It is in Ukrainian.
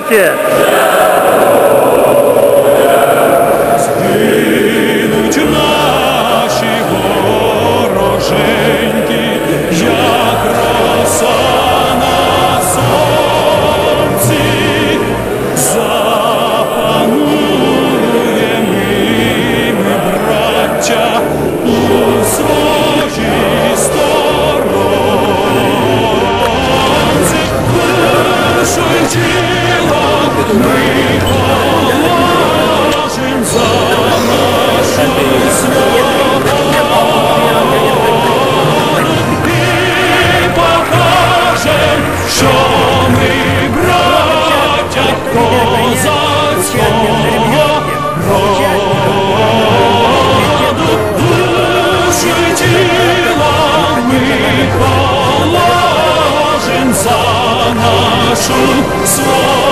Скажите! Згинуть наші вороженьки, як роса на сонці, запануєм ми, браття, у своїй сторонці. Душу й тіло ми положим за нашу свободу і покажем, що ми браття козацького роду. Душу й тіло ми положим за нашу свободу.